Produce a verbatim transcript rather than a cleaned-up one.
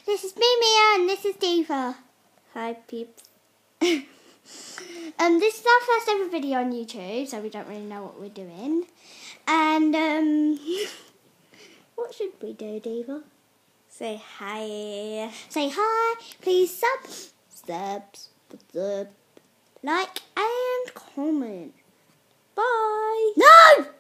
This is me, Mia, and this is Diva. Hi, peeps. um, this is our first ever video on YouTube, so we don't really know what we're doing. And um, what should we do, Diva? Say hi. Say hi. Please sub, sub, sub, like and comment. Bye. No.